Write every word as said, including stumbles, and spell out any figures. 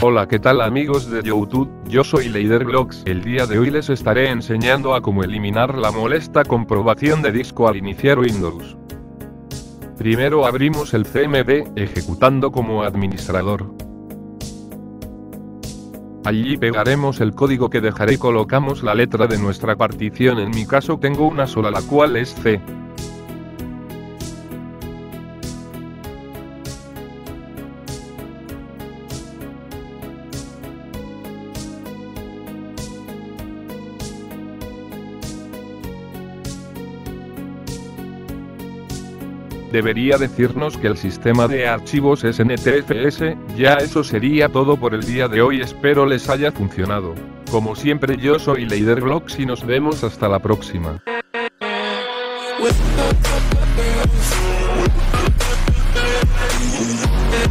Hola, ¿qué tal amigos de YouTube? Yo soy Leiderblox. El día de hoy les estaré enseñando a cómo eliminar la molesta comprobación de disco al iniciar Windows. Primero abrimos el C M D, ejecutando como administrador. Allí pegaremos el código que dejaré y colocamos la letra de nuestra partición. En mi caso tengo una sola, la cual es C. Debería decirnos que el sistema de archivos es N T F S. Ya eso sería todo por el día de hoy, espero les haya funcionado. Como siempre, yo soy Leiderblox y nos vemos hasta la próxima. With